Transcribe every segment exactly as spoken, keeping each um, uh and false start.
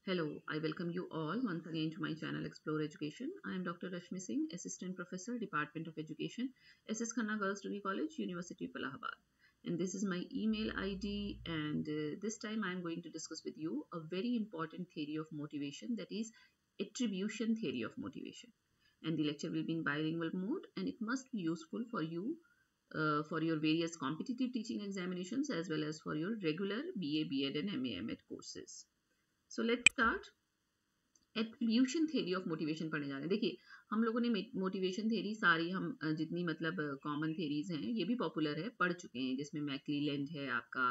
Hello, I welcome you all once again to my channel Explore Education. I am Doctor Rashmi Singh, Assistant Professor, Department of Education, S S Khanna Girls Degree College, University of Allahabad. And this is my email I D, and uh, this time I am going to discuss with you a very important theory of motivation, that is attribution theory of motivation. And the lecture will be in bilingual mode, and it must be useful for you uh, for your various competitive teaching examinations as well as for your regular B A, B Ed and M A, M Ed courses. So let's start. Attribution theory of motivation पढ़ने जा रहे हैं। देखिए, हम लोगों ने motivation theory सारी हम जितनी मतलब कॉमन थ्योरीज हैं ये भी पॉपुलर है, पढ़ चुके हैं, जिसमें मैक्लीलैंड है, आपका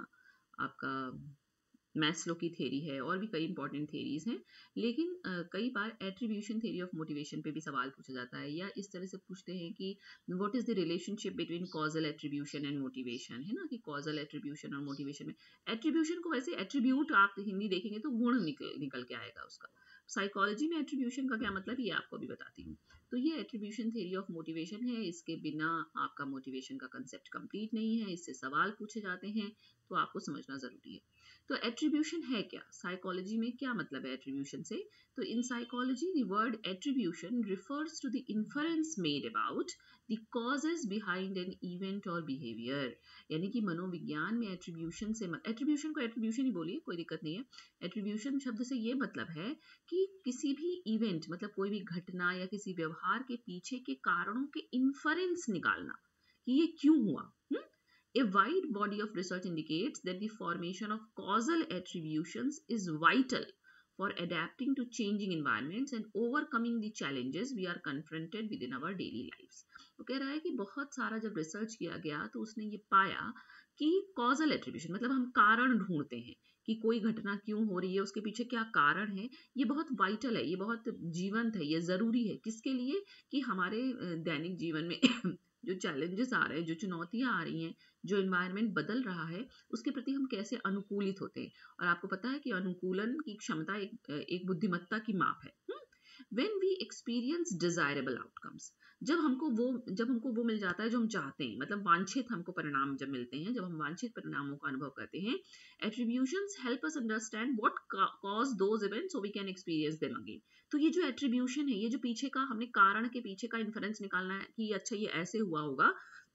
आपका मैस्लो की थ्योरी है और भी कई इंपॉर्टेंट थ्योरीज हैं। लेकिन uh, कई बार एट्रीब्यूशन थ्योरी ऑफ मोटिवेशन पे भी सवाल पूछा जाता है, या इस तरह से पूछते हैं कि what is the relationship between causal attribution and motivation, है ना, कि कॉजल एट्रीब्यूशन और मोटिवेशन में एट्रीब्यूशन को वैसे एट्रीब्यूट आप हिंदी देखेंगे तो गुण निकल निकल के आएगा उसका। साइकोलॉजी में एट्रीब्यूशन का क्या मतलब ये आपको भी बताती हूँ। तो ये एट्रीब्यूशन थ्योरी ऑफ मोटिवेशन है, इसके बिना आपका मोटिवेशन का कंसेप्ट कंप्लीट नहीं है, इससे सवाल पूछे जाते हैं, तो आपको समझना जरूरी है। तो एट्रीब्यूशन है क्या, साइकोलॉजी में क्या मतलब है एट्रीब्यूशन से? तो in psychology the word attribution refers to the inference made about the causes behind an event और बिहेवियर। यानी कि मनोविज्ञान में एट्रीब्यूशन से, एट्रीब्यूशन को एट्रीब्यूशन ही बोलिए, कोई दिक्कत नहीं है। एट्रीब्यूशन शब्द से ये मतलब है कि किसी भी इवेंट, मतलब कोई भी घटना या किसी व्यवहार के पीछे के कारणों के इन्फरेंस निकालना कि ये क्यों हुआ। हुँ? A wide body of research indicates that the formation of causal attributions is vital for adapting to changing environments and overcoming the challenges we are confronted within our daily lives. तो कह रहा है कि बहुत सारा जब रिसर्च किया गया तो उसने ये पाया कि कॉजल एट्रीब्यूशन मतलब हम कारण ढूंढते हैं कि कोई घटना क्यों हो रही है, उसके पीछे क्या कारण है, ये बहुत वाइटल है, ये बहुत जीवंत है, ये जरूरी है। किसके लिए? कि हमारे दैनिक जीवन में जो चैलेंजेस आ रहे हैं, जो चुनौतियां आ रही हैं, जो इन्वायरमेंट बदल रहा है, उसके प्रति हम कैसे अनुकूलित होते हैं। और आपको पता है कि अनुकूलन की क्षमता एक, एक बुद्धिमत्ता की माप है। When we experience desirable outcomes, जब हमको वो जब हमको वो मिल जाता है जो हम चाहते हैं, मतलब वांछित हमको परिणाम जब मिलते हैं, जब हम वांछित परिणामों का अनुभव करते हैं, attributions help us understand what caused those events so we can experience them again. तो ये जो एट्रीब्यूशन है, ये जो पीछे का हमने कारण के पीछे का इन्फरेंस निकालना है कि अच्छा ये ऐसे हुआ होगा,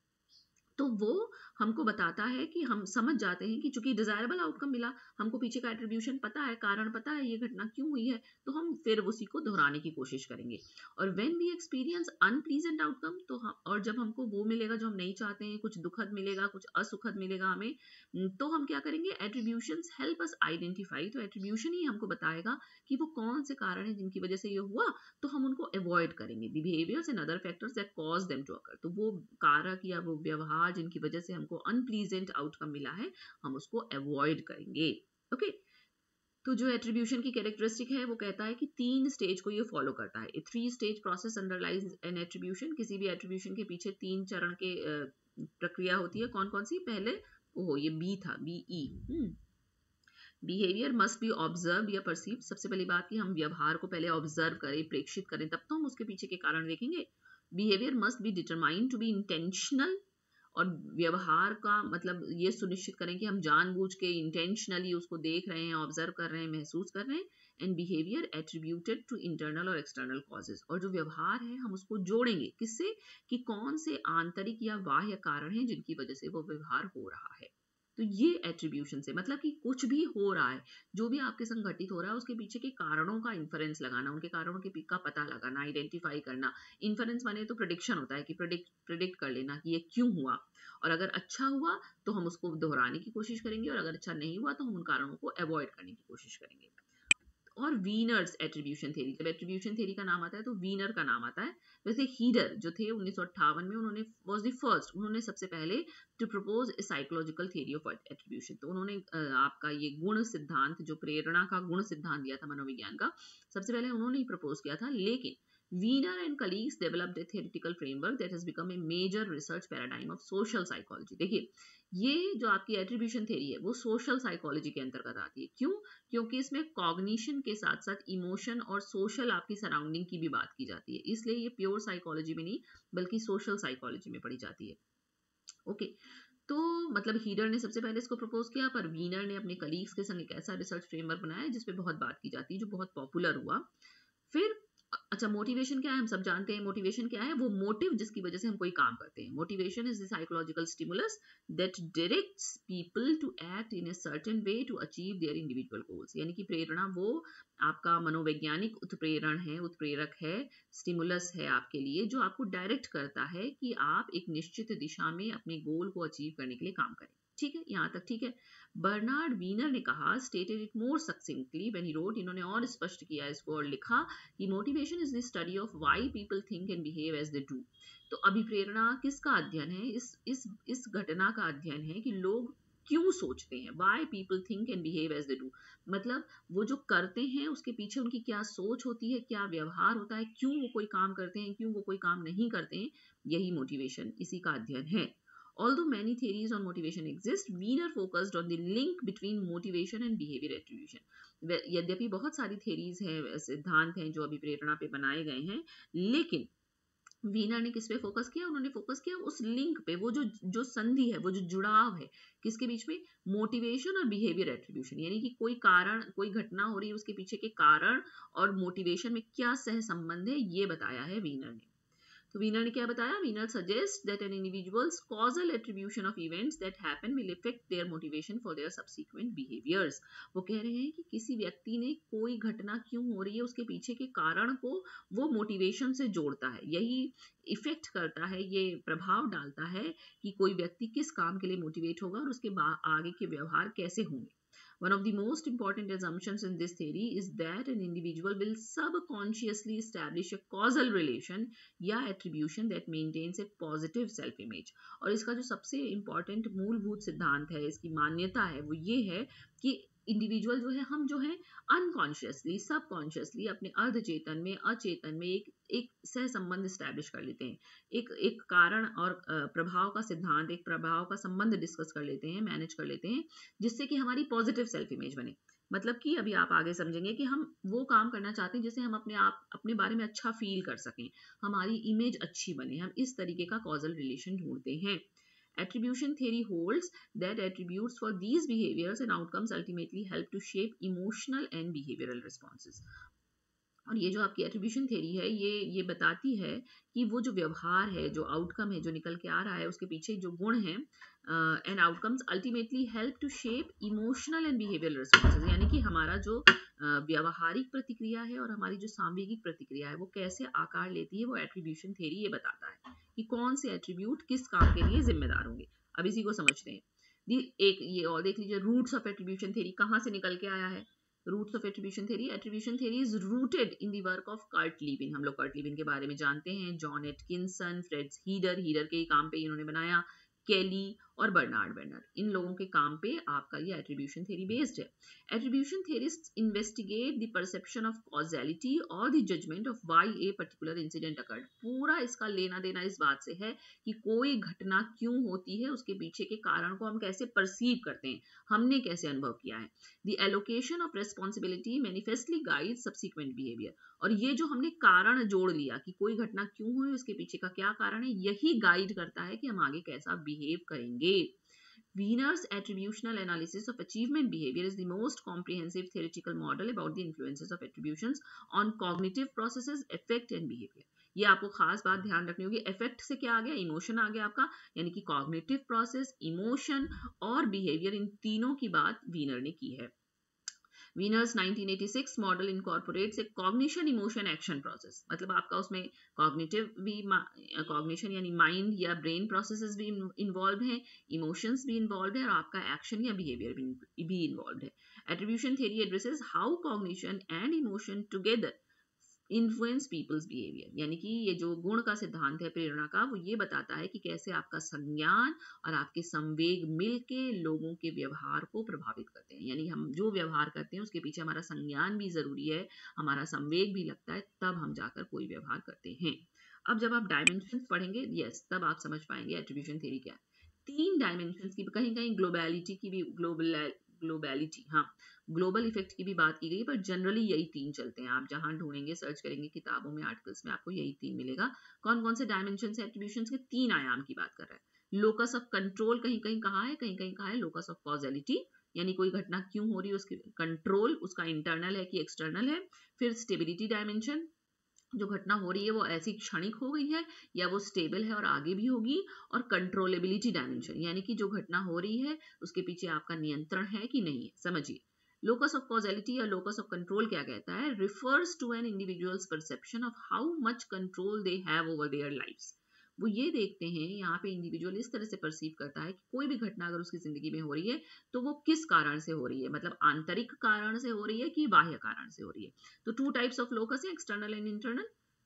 तो वो हमको बताता है कि हम समझ जाते हैं कि चूंकि डिजायरेबल आउटकम मिला, हमको पीछे का एट्रीब्यूशन पता है, कारण पता है, ये घटना क्यों हुई है, तो हम फिर उसी को दोहराने की कोशिश करेंगे। और when we experience unpleasant outcome, तो हम, और जब हमको वो मिलेगा जो हम नहीं चाहते हैं, कुछ दुखद मिलेगा, कुछ असुखद मिलेगा हमें, तो हम क्या करेंगे? Attributions help us identify. तो एट्रीब्यूशन ही हमको बताएगा कि वो कौन से कारण है जिनकी वजह से ये हुआ, तो हम उनको अवॉइड करेंगे। The behaviours and other factors that cause them to occur, तो वो कारक या वो व्यवहार जिनकी वजह से हमको अनप्लीजेंट आउटकम मिला है, हम उसको अवॉइड करेंगे। Okay okay? तो जो एट्रीब्यूशन की कैरेक्टरिस्टिक है वो कहता है कि तीन स्टेज को ये फॉलो करता है। Three stage process underlies an attribution. किसी भी एट्रीब्यूशन के पीछे तीन चरण के प्रक्रिया होती है। कौन कौन सी? पहले ओहो ये बी था, B E, behaviour must be observe या परसीव। सबसे पहली बात कि हम व्यवहार को पहले ऑब्जर्व करें, प्रेक्षित करें, तब तो हम उसके पीछे के कारण देखेंगे। Behaviour must be determined to be intentional, और व्यवहार का मतलब ये सुनिश्चित करें कि हम जानबूझ के इंटेंशनली उसको देख रहे हैं, ऑब्जर्व कर रहे हैं, महसूस कर रहे हैं। And behaviour attributed to internal और एक्सटर्नल कॉजेज, और जो व्यवहार है हम उसको जोड़ेंगे किससे? कि कौन से आंतरिक या बाह्य कारण हैं जिनकी वजह से वो व्यवहार हो रहा है। तो ये एट्रीब्यूशन से मतलब कि कुछ भी हो रहा है, जो भी आपके संग घटित हो रहा है, उसके पीछे के कारणों का इन्फरेंस लगाना, उनके कारणों के का पता लगाना, आइडेंटिफाई करना। इन्फरेंस माने तो प्रेडिक्शन होता है कि प्रेडिक्ट प्रेडिक्ट कर लेना कि ये क्यों हुआ, और अगर अच्छा हुआ तो हम उसको दोहराने की कोशिश करेंगे, और अगर अच्छा नहीं हुआ तो हम उन कारणों को अवॉइड करने की कोशिश करेंगे। और वीनर्स एट्रीब्यूशन थ्योरी, जब एट्रीब्यूशन थ्योरी का नाम आता है तो वीनर का नाम आता है। वैसे हीडर जो थे उन्नीस सौ अट्ठावन में, उन्होंने वाज द फर्स्ट, उन्होंने सबसे पहले to propose a psychological theory of attribution. तो उन्होंने आपका ये गुण सिद्धांत, जो प्रेरणा का गुण सिद्धांत दिया था मनोविज्ञान का, सबसे पहले उन्होंने ही प्रपोज किया था। लेकिन Wiener and colleagues developed a theoretical framework that has become a major research paradigm of social psychology. देखिए, ये जो आपकी एट्रीब्यूशन थ्योरी है वो सोशल साइकोलॉजी के अंतर्गत आती है। क्यों? क्योंकि इसमें कॉग्निशन के साथ साथ इमोशन और सोशल आपकी सराउंडिंग की भी बात की जाती है, इसलिए ये प्योर साइकोलॉजी में नहीं बल्कि सोशल साइकोलॉजी में पढ़ी जाती है। Okay okay. तो मतलब हीडर ने सबसे पहले इसको प्रपोज किया, पर वीनर ने अपने कलीग्स के संग एक ऐसा रिसर्च फ्रेमवर्क बनाया जिसपे बहुत बात की जाती है, जो बहुत पॉपुलर हुआ। फिर अच्छा, मोटिवेशन क्या है हम सब जानते हैं। मोटिवेशन क्या है? वो मोटिव जिसकी वजह से हम कोई काम करते हैं। Motivation is the psychological stimulus that directs people to act in a certain way to achieve their individual goals. यानी कि प्रेरणा वो आपका मनोवैज्ञानिक उत्प्रेरण है, उत्प्रेरक है, स्टिमुलस है आपके लिए, जो आपको डायरेक्ट करता है कि आप एक निश्चित दिशा में अपने गोल को अचीव करने के लिए काम करें। ठीक है, यहाँ तक ठीक है। बर्नार्ड वीनर ने कहा, stated it more succinctly when he wrote, इन्होंने और स्पष्ट किया इसको और लिखा कि motivation is the study of why people think and behave as they do. तो अभिप्रेरणा किसका अध्ययन है? इस इस इस घटना का अध्ययन है कि लोग क्यों सोचते हैं, why people think and behave as they do. मतलब वो जो करते हैं उसके पीछे उनकी क्या सोच होती है, क्या व्यवहार होता है, क्यों वो कोई काम करते हैं, क्यों वो कोई काम नहीं करते हैं, यही मोटिवेशन, इसी का अध्ययन है। Although many theories on motivation exist, Wiener focused on the link between motivation and behavior attribution. यद्यपि बहुत सारी theories हैं, सिद्धांत हैं जो अभी प्रेरणा पे बनाए गए हैं, लेकिन वीनर ने किस पे फोकस किया? उन्होंने फोकस किया उस लिंक पे, वो जो जो संधि है, वो जो जुड़ाव है किसके बीच में? मोटिवेशन और बिहेवियर एट्रीब्यूशन। यानी कि कोई कारण, कोई घटना हो रही है, उसके पीछे के कारण और मोटिवेशन में क्या सह संबंध है, ये बताया है वीनर ने। तो वीनर ने क्या बताया? Weiner suggest that an individual's causal attribution of events that happen will affect their motivation for their subsequent behaviours. वो कह रहे हैं कि किसी व्यक्ति ने कोई घटना क्यों हो रही है, उसके पीछे के कारण को वो मोटिवेशन से जोड़ता है, यही इफेक्ट करता है, ये प्रभाव डालता है कि कोई व्यक्ति किस काम के लिए मोटिवेट होगा और उसके आगे के व्यवहार कैसे होंगे। One of the most important assumptions in this theory is that an individual will subconsciously establish a causal relation या attribution that maintains a positive self-image। और इसका जो सबसे important मूलभूत सिद्धांत है, इसकी मान्यता है, वो ये है कि इंडिविजुअल जो है, हम जो है अनकॉन्शियसली, सबकॉन्शियसली अपने अर्धचेतन में, अचेतन में एक एक सह संबंध स्टैब्लिश कर लेते हैं, एक एक कारण और प्रभाव का सिद्धांत, एक प्रभाव का संबंध डिस्कस कर लेते हैं, मैनेज कर लेते हैं, जिससे कि हमारी पॉजिटिव सेल्फ इमेज बने। मतलब कि अभी आप आगे समझेंगे कि हम वो काम करना चाहते हैं जिससे हम अपने आप, अपने बारे में अच्छा फील कर सकें, हमारी इमेज अच्छी बने, हम इस तरीके का कॉजल रिलेशन ढूंढते हैं। Attribution theory holds that attributes for these behaviors and outcomes ultimately help to shape emotional and behavioral responses. और ये जो आपकी एट्रीब्यूशन थ्योरी है, ये ये बताती है कि वो जो व्यवहार है, जो आउटकम है, जो निकल के आ रहा है, उसके पीछे जो गुण हैं and outcomes ultimately help to shape emotional and behavioural responses. यानी कि हमारा जो uh, व्यावहारिक प्रतिक्रिया है और हमारी जो सांवेगिक प्रतिक्रिया है, वो कैसे आकार लेती है, वो एट्रीब्यूशन थ्योरी ये बताता है कि कौन से एट्रीब्यूट किस काम के लिए जिम्मेदार होंगे। अब इसी को समझते हैं। एक ये और देख लीजिए, रूट्स ऑफ एट्रीब्यूशन थ्योरी कहाँ से निकल के आया है। Roots of attribution theory, attribution theory is rooted in the work of Kurt Lewin. हम लोग कर्ट लीविन के बारे में जानते हैं, John Atkinson, Fritz Heider, Heider के काम पे इन्होंने बनाया, केली और बर्नार्ड बेनर, इन लोगों के काम पे आपका ये एट्रीब्यूशन थ्योरी बेस्ड है। Attribution theorists investigate the perception of causality और the judgement of why a particular incident occurred. पूरा इसका लेना देना इस बात से है कि कोई घटना क्यों होती है, उसके पीछे के कारण को हम कैसे परसीव करते हैं, हमने कैसे अनुभव किया है। The allocation of responsibility manifestly guide subsequent behaviour. और ये जो हमने कारण जोड़ लिया कि कोई घटना क्यों हुई, उसके पीछे का क्या कारण है, यही गाइड करता है कि हम आगे कैसा बिहेव करेंगे। Wiener's attributional analysis of achievement behavior is the most comprehensive theoretical model about the influences of attributions on cognitive processes, affect and behavior। ये आपको खास बात ध्यान रखनी होगी। इफेक्ट से क्या आ गया? इमोशन आ गया आपका, यानी कि कॉग्निटिव प्रोसेस, इमोशन और बिहेवियर, इन तीनों की बात वीनर ने की है। Wiener's nineteen eighty-six model incorporates a cognition emotion action process। मतलब आपका उसमें कॉग्निटिव भी, कॉग्निशन यानी माइंड या ब्रेन प्रोसेसेस भी इन्वॉल्व हैं, इमोशंस भी इन्वॉल्व है और आपका एक्शन या बिहेवियर भी, भी इन्वॉल्व है। Attribution theory addresses how cognition and emotion together influence people's behaviour. यानी कि ये जो गुण का सिद्धांत है प्रेरणा का, वो ये बताता है कि कैसे आपका संज्ञान और आपके संवेग मिलके लोगों के व्यवहार को प्रभावित करते हैं। यानी हम जो व्यवहार करते हैं उसके पीछे हमारा संज्ञान भी जरूरी है, हमारा संवेग भी लगता है, तब हम जाकर कोई व्यवहार करते हैं। अब जब आप डायमेंशंस पढ़ेंगे, यस, तब आप समझ पाएंगे एट्रीब्यूशन थ्योरी क्या है। तीन डायमेंशंस की, कहीं कहीं ग्लोबलिटी की भी, ग्लोबल ग्लोबलिटी हाँ ग्लोबल इफेक्ट की भी बात की गई, पर जनरली यही तीन चलते हैं। आप जहां ढूंढेंगे, सर्च करेंगे किताबों में, आर्टिकल्स में, आपको यही तीन मिलेगा। कौन कौन से डायमेंशन से एट्रीब्यूशंस के? तीन आयाम की बात कर रहा है। लोकस ऑफ कंट्रोल कहीं कहीं कहा है, कहीं कहीं कहा है लोकस ऑफ कॉजेलिटी, यानी कोई घटना क्यों हो रही है, उसकी कंट्रोल उसका इंटरनल है कि एक्सटर्नल है। फिर स्टेबिलिटी डायमेंशन, जो घटना हो रही है वो ऐसी क्षणिक हो गई है या वो स्टेबल है और आगे भी होगी। और कंट्रोलेबिलिटी डायमेंशन, यानी कि जो घटना हो रही है उसके पीछे आपका नियंत्रण है कि नहीं है। समझिए, लोकस ऑफ कॉजेलिटी या लोकस ऑफ कंट्रोल क्या कहता है, refers to an individual's perception of how much control they have over their lives. वो ये देखते हैं, यहाँ पे इंडिविजुअल इस तरह से परसीव करता है कि कोई भी घटना अगर उसकी जिंदगी में हो रही है तो वो किस कारण से हो रही है, मतलब आंतरिक कारण से हो रही है कि बाह्य कारण से हो रही है। तो टू टाइप्स ऑफ लोकस है, external and internal.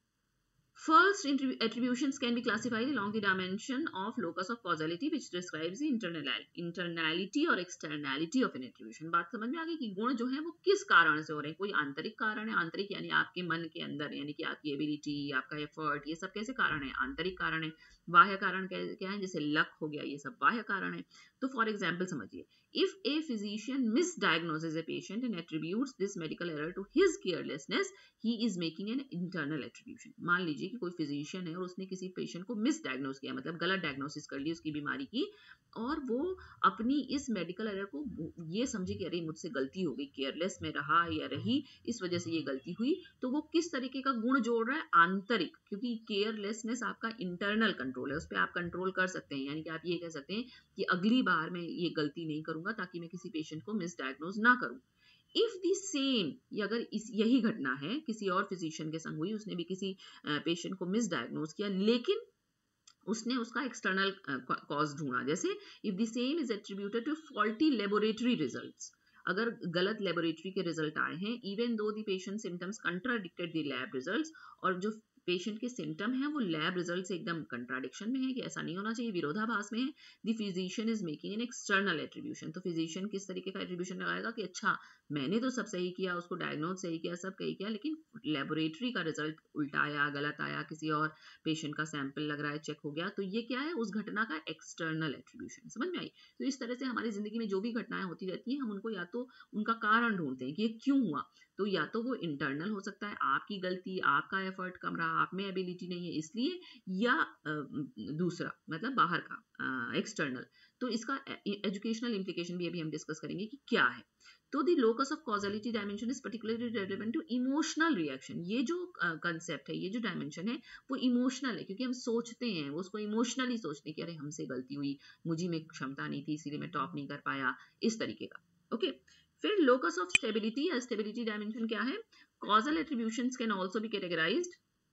First, attributions can be classified along the dimension of locus of causality, which describes the internal internality और externality of an attribution। बात समझ में आ गई कि गुण जो है वो किस कारण से हो रहे हैं। कोई आंतरिक कारण है, आंतरिक यानी आपके मन के अंदर, यानी कि आपकी एबिलिटी, आपका एफर्ट, ये सब कैसे कारण है, आंतरिक कारण है। बाह्य कारण क्या है, जैसे लक हो गया, ये सब बाह्य कारण है। तो फॉर एग्जाम्पल समझिए, if a physician misdiagnoses a patient and attributes this medical error to his carelessness, he is making an internal attribution। मान लीजिए कि कोई फिजिशियन है और उसने किसी पेशेंट को मिसडायग्नोस किया, मतलब गलत डायग्नोसिस कर ली उसकी बीमारी की, और वो अपनी इस मेडिकल एरर को ये समझे कि अरे मुझसे गलती हो गई, केयरलेस में रहा या रही, इस वजह से ये गलती हुई। तो वो किस तरीके का गुण जोड़ रहा है, आंतरिक, क्योंकि केयरलेसनेस आपका इंटरनल कंट्रोल है, उस पर आप कंट्रोल कर सकते हैं। यानी कि आप ये कह सकते हैं कि अगली बार मैं ये गलती नहीं करूंगा ताकि मैं किसी पेशेंट को मिसडायग्नोज ना करूं। इफ दी सेम, अगर इस यही घटना है किसी और फिजिशियन के संग हुई, उसने भी किसी पेशेंट को मिसडायग्नोज किया, लेकिन उसने उसका एक्सटर्नल कॉज ढूंढा, जैसे if the same is attributed to faulty laboratory results, अगर गलत लेबोरेटरी के रिजल्ट आए हैं, even though the patient symptoms contradicted the lab results, और जो पेशेंट के सिम्टम है वो लैब रिजल्ट से एकदम कंट्राडिक्शन में है कि ऐसा नहीं होना चाहिए, विरोधाभास में है, the physician is making an external attribution. तो फिजिशियन किस तरीके का एट्रीब्यूशन लगाएगा कि अच्छा मैंने तो सब सही किया, उसको डायग्नोज सही किया, सब सही किया, लेकिन लेबोरेटरी का रिजल्ट उल्टा आया, गलत आया, किसी और पेशेंट का सैंपल लग रहा है, चेक हो गया, तो ये क्या है, उस घटना का एक्सटर्नल एट्रीब्यूशन। समझ में आई? तो इस तरह से हमारी जिंदगी में जो भी घटनाएं होती रहती हैं, हम उनको या तो उनका कारण ढूंढते हैं कि ये क्यों हुआ, तो या तो वो इंटरनल हो सकता है, आपकी गलती, आपका एफर्ट कम रहा, आप में एबिलिटी नहीं है इसलिए, या दूसरा मतलब बाहर का एक्सटर्नल। तो इसका एजुकेशनल इम्प्लीकेशन भी अभी हम डिस्कस करेंगे कि क्या है। तो the locus of causality dimension is particularly relevant to emotional reaction. ये जो कंसेप्ट है, ये जो डायमेंशन है वो इमोशनल है, क्योंकि हम सोचते हैं, वो उसको इमोशनली सोचते हैं कि अरे हमसे गलती हुई, मुझे में क्षमता नहीं थी इसीलिए मैं टॉप नहीं कर पाया, इस तरीके का। Okay okay? फिर लोकस ऑफ स्टेबिलिटी या स्टेबिलिटी डायमेंशन क्या है, causal attributions can also be categorised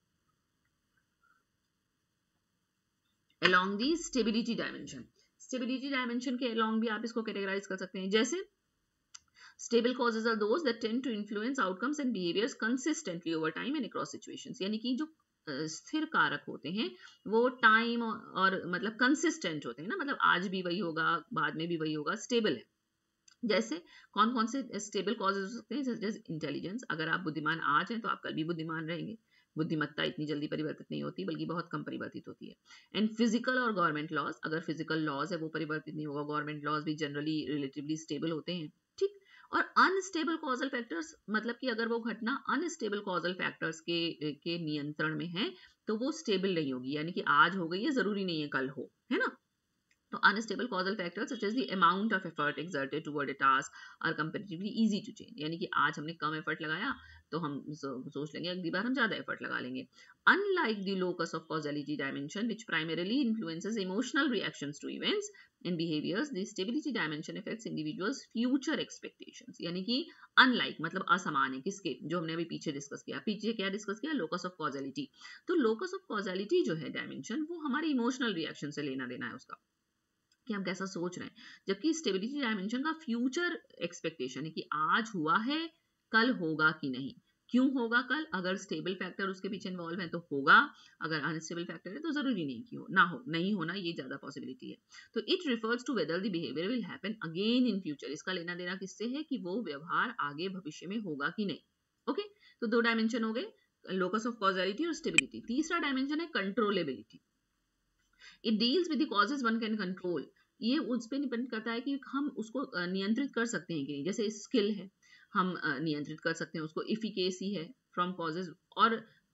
along the stability dimension। Stability dimension के along भी आप इसको कैटेगराइज कर सकते हैं, जैसे stable causes are those that tend to influence outcomes and behaviors consistently over time and across situations। यानी कि जो स्थिर कारक होते हैं वो टाइम और, और मतलब कंसिस्टेंट होते हैं ना, मतलब आज भी वही होगा, बाद में भी वही होगा, स्टेबल है। जैसे कौन कौन से स्टेबल कॉजेज हो सकते हैं, जैसे इंटेलिजेंस, अगर आप बुद्धिमान आज हैं तो आप कल भी बुद्धिमान रहेंगे, बुद्धिमत्ता इतनी जल्दी परिवर्तित नहीं होती बल्कि बहुत कम परिवर्तित होती है। एंड फिजिकल और गवर्नमेंट लॉज, अगर फिजिकल लॉज है वो परिवर्तित नहीं होगा, गवर्नमेंट लॉज भी जनरली रिलेटिवली स्टेबल होते हैं, ठीक। और अनस्टेबल कॉजल फैक्टर्स, मतलब कि अगर वो घटना अनस्टेबल कॉजल फैक्टर्स के के नियंत्रण में है तो वो स्टेबल नहीं होगी, यानी कि आज हो गई है जरूरी नहीं है कल हो, है ना। तो unstable causal factors such as the amount of effort exerted toward a task are comparatively easy to change। यानी कि आज हमने कम एफर्ट लगाया तो हम सोच लेंगे अगली बार हम ज्यादा एफर्ट लगा लेंगे। Unlike the locus of causality dimension which primarily influences emotional reactions to events and behaviors, the stability dimension affects individuals future expectations। यानी कि unlike मतलब असमान है, किसके, जो हमने अभी पीछे डिस्कस किया, पीछे क्या डिस्कस किया, locus of causality। तो locus of causality जो है डायमेंशन, वो हमारे इमोशनल रिएक्शन से लेना देना है उसका, कि हम कैसा सोच रहे हैं, जबकि स्टेबिलिटी डायमेंशन का फ्यूचर एक्सपेक्टेशन है कि आज हुआ है कल होगा कि नहीं, क्यों होगा कल, अगर स्टेबल फैक्टर उसके पीछे इन्वॉल्व है तो होगा, अगर अनस्टेबल फैक्टर है तो जरूरी नहीं कि हो ना हो, नहीं होना ये ज्यादा पॉसिबिलिटी है। तो it refers to whether the behaviour will happen again in future. इसका लेना देना किससे है कि वो व्यवहार आगे भविष्य में होगा कि नहीं। ओके, तो दो डायमेंशन हो गए, लोकस ऑफ कॉजेलिटी और स्टेबिलिटी। तीसरा डायमेंशन है controllability. It deals with the causes one can control. ये उस पर डिपेंड करता है कि हम उसको नियंत्रित कर सकते हैं कि नहीं, जैसे स्किल है हम नियंत्रित कर सकते हैं उसको, इफिकेसी है फ्रॉम कॉजेज, और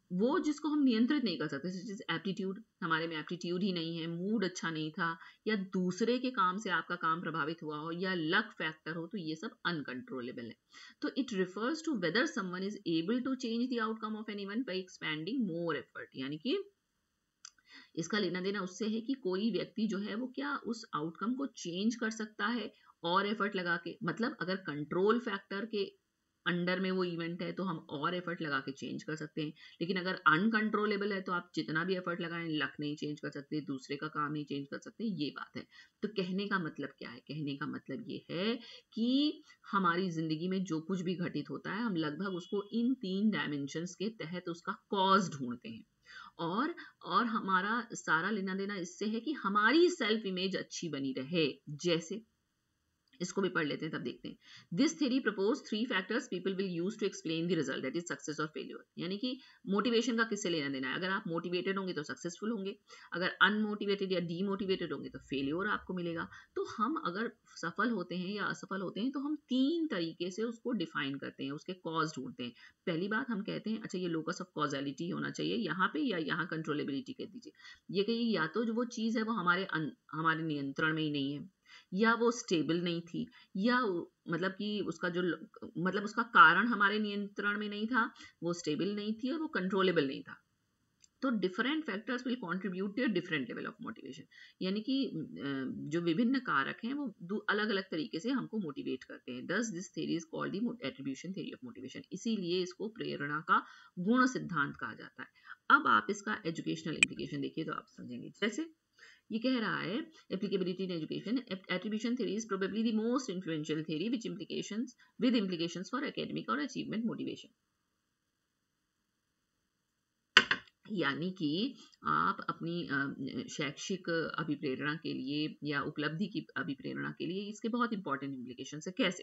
वो जिसको हम नियंत्रित नहीं कर सकते, जैसे एप्टीट्यूड, हमारे में एप्टीट्यूड ही नहीं है, मूड अच्छा नहीं था, या दूसरे के काम से आपका काम प्रभावित हुआ हो, या लक फैक्टर हो, तो ये सब अनकंट्रोलेबल है। तो it refers to whether someone is able to change the outcome of an event by expending more effort, यानी कि इसका लेना देना उससे है कि कोई व्यक्ति जो है वो क्या उस आउटकम को चेंज कर सकता है और एफर्ट लगा के। मतलब अगर कंट्रोल फैक्टर के अंडर में वो इवेंट है तो हम और एफर्ट लगा के चेंज कर सकते हैं, लेकिन अगर अनकंट्रोलेबल है तो आप जितना भी एफर्ट लगाएं लक नहीं चेंज कर सकते, दूसरे का काम नहीं चेंज कर सकते, ये बात है। तो कहने का मतलब क्या है? कहने का मतलब ये है कि हमारी जिंदगी में जो कुछ भी घटित होता है हम लगभग उसको इन तीन डायमेंशंस के तहत उसका कॉज ढूंढते हैं, और और हमारा सारा लेना देना इससे है कि हमारी सेल्फ इमेज अच्छी बनी रहे। जैसे इसको भी पढ़ लेते हैं तब देखते हैं। This theory propose three factors people will use to explain the result, that is success और फेलियर। यानी कि मोटिवेशन का किससे लेना देना है? अगर आप मोटिवेटेड होंगे तो सक्सेसफुल होंगे, अगर अनमोटिवेटेड या डीमोटिवेटेड होंगे तो फेलियर आपको मिलेगा। तो हम अगर सफल होते हैं या असफल होते हैं तो हम तीन तरीके से उसको डिफाइन करते हैं, उसके कॉज ढूंढते हैं। पहली बात हम कहते हैं अच्छा ये लोकस ऑफ कॉजालिटी होना चाहिए यहाँ पे, या यहाँ कंट्रोलेबिलिटी कह दीजिए। ये कहिए या तो जो वो चीज है वो हमारे हमारे नियंत्रण में ही नहीं है, या वो स्टेबल नहीं थी, या मतलब कि उसका जो मतलब उसका कारण हमारे नियंत्रण में नहीं था, वो स्टेबल नहीं थी और वो कंट्रोलेबल नहीं था। तो different factors will contribute to different level of motivation, यानी कि जो विभिन्न कारक हैं वो अलग अलग तरीके से हमको मोटिवेट करते हैं। Thus this theory is called the attribution theory of motivation, इसीलिए इसको प्रेरणा का गुण सिद्धांत कहा जाता है। अब आप इसका एजुकेशनल इम्प्लीकेशन देखिए तो आप समझेंगे। जैसे ये कह रहा है applicability in education, attribution theory is probably the most influential theory which implications with implications for academic और achievement motivation। यानी कि आप अपनी शैक्षिक अभिप्रेरणा के लिए या उपलब्धि की अभिप्रेरणा के लिए इसके बहुत इंपॉर्टेंट इम्प्लीकेशन है। कैसे?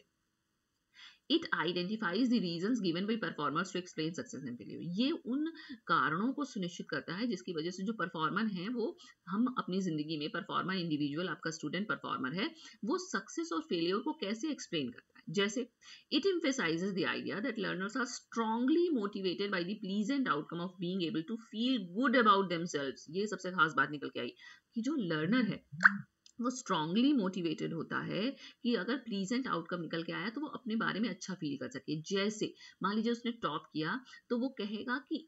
It identifies the reasons given by performers to explain success and failure। ये उन कारणों को सुनिश्चित करता है जिसकी वजह से जो परफॉर्मर है वो हम अपनी जिंदगी में परफॉर्मर इंडिविजुअल, आपका स्टूडेंट परफॉर्मर है, वो सक्सेस और फेलियर को कैसे एक्सप्लेन करता है। जैसे it emphasizes the idea that learners are strongly motivated by the pleasant outcome of being able to feel good about themselves। ये सबसे खास बात निकल के आई कि जो लर्नर है वो स्ट्रांगली मोटिवेटेड होता है कि अगर प्लीजेंट आउटकम निकल के आया तो वो अपने बारे में अच्छा फील कर सके। जैसे मान लीजिए उसने टॉप किया तो वो कहेगा कि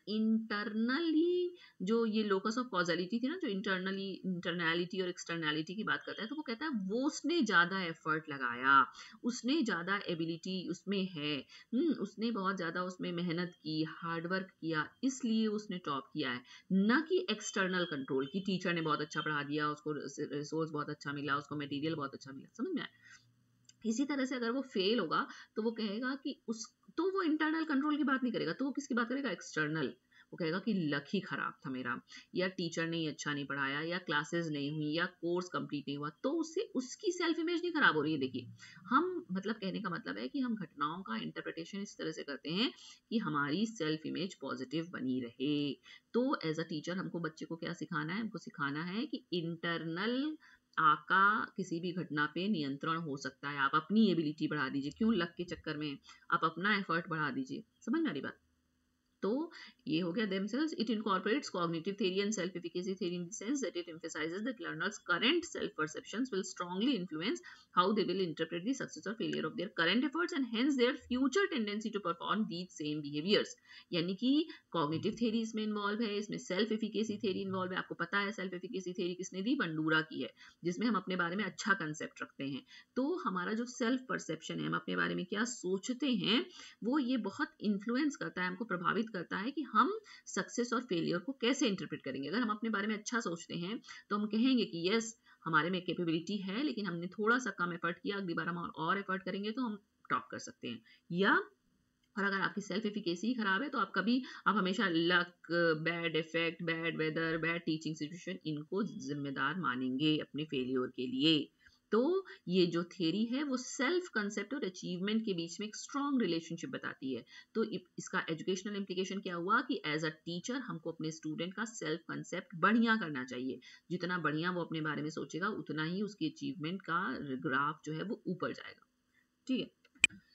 इंटरनली जो ये लोकस ऑफ कॉजालिटी थी ना, जो इंटरनली इंटरनैलिटी और एक्सटर्नैलिटी की बात करता है, तो वो कहता है वो उसने ज्यादा एफर्ट लगाया, उसने ज्यादा एबिलिटी उसमें है, उसने बहुत ज्यादा उसमें मेहनत की, हार्डवर्क किया, इसलिए उसने टॉप किया है। न कि एक्सटर्नल कंट्रोल की टीचर ने बहुत अच्छा पढ़ा दिया, उसको रिसोर्स बहुत अच्छा मिला, उसको मटेरियल बहुत अच्छा मिला। समझ में आया? इसी तरह से अगर वो फेल होगा तो वो कहेगा कि उस तो वो इंटरनल कंट्रोल की बात नहीं करेगा, तो वो किसकी बात करेगा? एक्सटर्नल। वो कहेगा कि लक ही खराब था मेरा, या टीचर ने अच्छा नहीं पढ़ाया, या क्लासेस नहीं हुई, या कोर्स कंप्लीट नहीं हुआ। तो उससे उसकी सेल्फ इमेज नहीं खराब हो रही है। देखिए हम मतलब कहने का मतलब है कि हम घटनाओं का इंटरप्रिटेशन इस तरह से करते हैं कि हमारी सेल्फ इमेज पॉजिटिव बनी रहे। तो एज अ टीचर हमको बच्चे को क्या सिखाना है? हमको सिखाना है कि इंटरनल आपका किसी भी घटना पे नियंत्रण हो सकता है। आप अपनी एबिलिटी बढ़ा दीजिए, क्यों लक के चक्कर में? आप अपना एफर्ट बढ़ा दीजिए। समझ में आ रही बात? तो ये हो गया themselves। It incorporates cognitive theory and self-efficacy theory in the sense that it emphasizes that learners' current self-perceptions will strongly influence how they will interpret the success or failure of their current efforts and hence their future tendency to perform these same behaviors। यानी कि cognitive theory इसमें involve है, इसमें self-efficacy theory involve है। आपको पता है self-efficacy theory किसने दी? बंडूरा की है, जिसमें हम अपने बारे में अच्छा कंसेप्ट रखते हैं। तो हमारा जो सेल्फ परसेप्शन है, हम अपने बारे में क्या सोचते हैं, वो ये बहुत इन्फ्लुएंस करता है, हमको प्रभावित करता है कि हम सक्सेस और फेलियर को कैसे इंटरप्रेट करेंगे। अगर हम अपने बारे में अच्छा सोचते हैं तो हम कहेंगे कि यस हमारे में कैपेबिलिटी है, लेकिन हमने थोड़ा सा कम एफर्ट किया, अगली बार हम और एफर्ट करेंगे तो हम टॉप कर सकते हैं। या और अगर आपकी सेल्फ एफिकेसी खराब है तो आप कभी आप हमेशा luck, bad effect, bad weather, bad teaching situation, इनको जिम्मेदार मानेंगे अपने फेलियर के लिए। तो ये जो थ्योरी है वो सेल्फ कंसेप्ट और अचीवमेंट के बीच में एक स्ट्रॉन्ग रिलेशनशिप बताती है। तो इसका एजुकेशनल इम्प्लीकेशन क्या हुआ कि एज अ टीचर हमको अपने स्टूडेंट का सेल्फ कंसेप्ट बढ़िया करना चाहिए। जितना बढ़िया वो अपने बारे में सोचेगा उतना ही उसकी अचीवमेंट का ग्राफ जो है वो ऊपर जाएगा। ठीक है।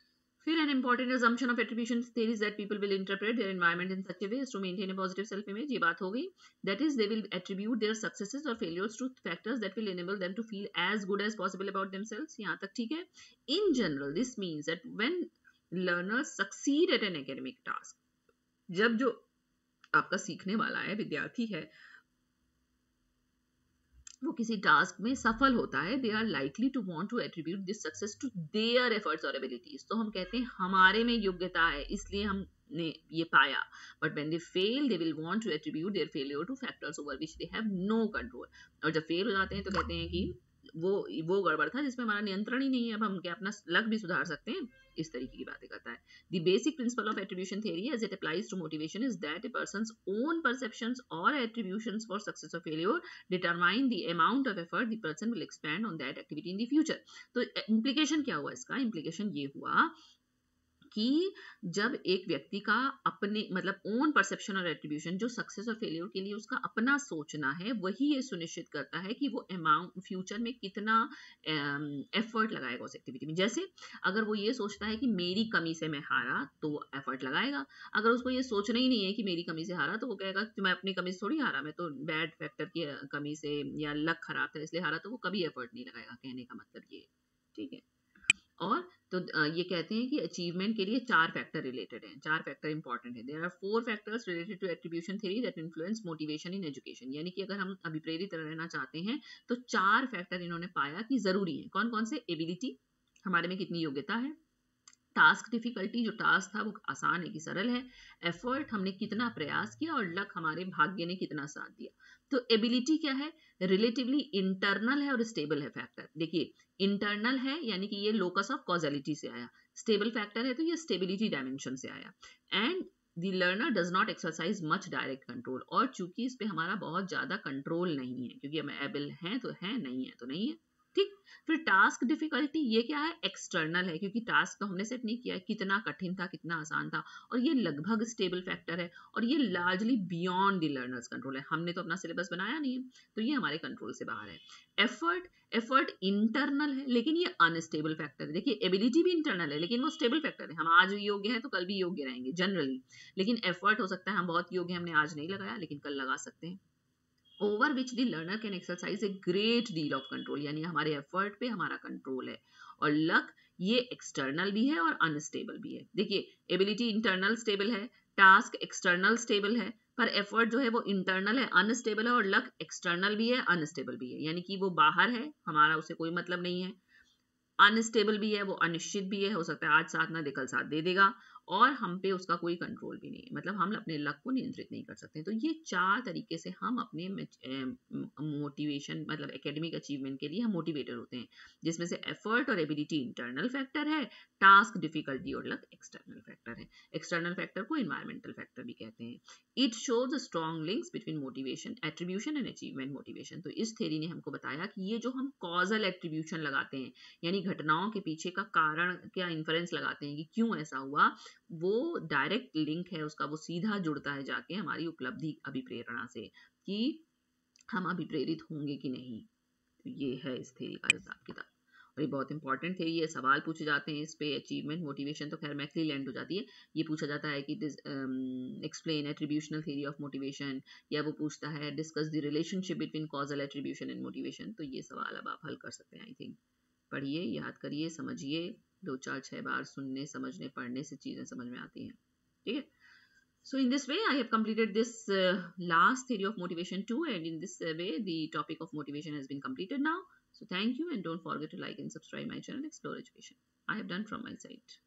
फिर an important assumption of attribution theory is that people will interpret their environment in such a way as to maintain a positive self image. ये बात हो गई. That is, they will attribute their successes or failures to factors that will enable them to feel as good as possible about themselves. यहाँ तक ठीक है. In general, this means that when learners succeed at an academic task, जब जो आपका सीखने वाला है, विद्यार्थी है, वो किसी टास्क में सफल होता है, they are likely to want to attribute this success to their efforts और एबिलिटीज. तो हम कहते हैं हमारे में योग्यता है इसलिए हमने ये पाया. But when they fail they will want to attribute their failure to factors over which they have no control. और जब फेल हो जाते हैं तो कहते हैं कि वो वो गड़बड़ था जिसमें हमारा नियंत्रण ही नहीं है, अब हम क्या अपना लक भी सुधार सकते हैं. इस तरीके की बातें करता है. The basic principle of attribution theory as it applies to motivation is that a person's own perceptions or attributions for success or failure determine the amount of effort the person will expend on that activity in the future. तो implication क्या हुआ इसका? implication ये हुआ कि जब एक व्यक्ति का अपने मतलब ओन परसेप्शन और एट्रीब्यूशन जो सक्सेस और फेलियर के लिए उसका अपना सोचना है, वही ये सुनिश्चित करता है कि वो अमाउंट फ्यूचर में कितना एफर्ट लगाएगा उस एक्टिविटी में. जैसे अगर वो ये सोचता है कि मेरी कमी से मैं हारा तो वो एफर्ट लगाएगा. अगर उसको ये सोचना ही नहीं है कि मेरी कमी से हारा तो वो कहेगा कि मैं अपनी कमी से थोड़ी हारा, मैं तो बैड फैक्टर की कमी से या लक खराब था इसलिए हारा, तो वो कभी एफर्ट नहीं लगाएगा. कहने का मतलब ये, ठीक है. और तो ये कहते हैं कि अचीवमेंट के लिए चार फैक्टर रिलेटेड हैं, चार फैक्टर इंपॉर्टेंट है. There are four factors related to attribution theory that influence motivation in education. यानी कि अगर हम अभिप्रेरित रहना चाहते हैं तो चार फैक्टर इन्होंने पाया कि जरूरी है. कौन कौन से? एबिलिटी, हमारे में कितनी योग्यता है. टास्क डिफिकल्टी, जो टास्क था वो आसान है कि सरल है. एफर्ट, हमने कितना प्रयास किया. और लक, हमारे भाग्य ने कितना साथ दिया. तो एबिलिटी क्या है? रिलेटिवली इंटरनल है और स्टेबल है फैक्टर. देखिए इंटरनल है यानी कि ये लोकस ऑफ कॉजलिटी से आया. स्टेबल फैक्टर है तो ये स्टेबिलिटी डायमेंशन से आया. And the learner does not exercise much direct control. और चूंकि इस पे हमारा बहुत ज्यादा कंट्रोल नहीं है, क्योंकि हम एबल हैं तो है, नहीं है तो नहीं है. ठीक. फिर टास्क डिफिकल्टी, ये क्या है? एक्सटर्नल है, क्योंकि टास्क तो हमने सेट नहीं किया है, कितना कठिन था कितना आसान था. और ये लगभग स्टेबल फैक्टर है और ये largely beyond the learner's control है. हमने तो अपना सिलेबस बनाया नहीं है तो ये हमारे कंट्रोल से बाहर है. एफर्ट, एफर्ट इंटरनल है लेकिन ये अनस्टेबल फैक्टर है. देखिए एबिलिटी भी इंटरनल है लेकिन वो स्टेबल फैक्टर है. हम आज योग्य हैं तो कल भी योग्य रहेंगे जनरली. लेकिन एफर्ट हो सकता है हम बहुत योग्य, हमने आज नहीं लगाया लेकिन कल लगा सकते हैं. Over which the learner can exercise a great deal of control, यानी हमारे एफर्ट पे हमारा कंट्रोल है. और लक, ये एक्सटर्नल भी है और अनस्टेबल भी है. देखिए एबिलिटी इंटरनल स्टेबल है, टास्क एक्सटर्नल स्टेबल है, पर एफर्ट जो है वो इंटरनल है, अनस्टेबल है. और लक एक्सटर्नल भी है, अनस्टेबल भी है, यानी कि वो बाहर है, हमारा उससे कोई मतलब नहीं है. अनस्टेबल भी है, वो अनिश्चित भी है, हो सकता है आज साथ ना दे कल साथ दे देगा. और हम पे उसका कोई कंट्रोल भी नहीं है, मतलब हम अपने लक को नियंत्रित नहीं कर सकते. तो ये चार तरीके से हम अपने मोटिवेशन मतलब एकेडमिक अचीवमेंट के लिए हम मोटिवेटर होते हैं, जिसमें से एफर्ट और एबिलिटी इंटरनल फैक्टर है, टास्क डिफिकल्टी और लक एक्सटर्नल फैक्टर है. एक्सटर्नल फैक्टर को एनवायरमेंटल फैक्टर भी कहते हैं. It shows strong links between motivation, attribution and achievement motivation. तो इस थ्योरी ने हमको बताया कि ये जो हम कॉजल एट्रीब्यूशन लगाते हैं, यानी घटनाओं के पीछे का कारण क्या इन्फरेंस लगाते हैं कि क्यों ऐसा हुआ, वो डायरेक्ट लिंक है उसका, वो सीधा जुड़ता है जाके हमारी उपलब्धि अभिप्रेरणा से कि हम अभिप्रेरित होंगे कि नहीं. तो ये है इस थ्योरी का हिसाब किताब. और ये बहुत इंपॉर्टेंट थ्योरी है. सवाल पूछे जाते हैं इस पे. अचीवमेंट मोटिवेशन तो खैर मैक्लीलैंड हो जाती है. ये पूछा जाता है कि explain attributional theory of motivation, या वो पूछता है discuss the relationship between causal attribution and motivation. तो ये सवाल अब आप हल कर सकते हैं. आई थिंक पढ़िए, याद करिए, समझिए. दो चार छह बार सुनने समझने पढ़ने से चीजें समझ में आती हैं. ठीक है. So in this way I have completed this uh, last theory of motivation too, and in this uh, way the topic of motivation has been completed now. So thank you, and don't forget to like and subscribe my channel Explore Education. I have done from my side.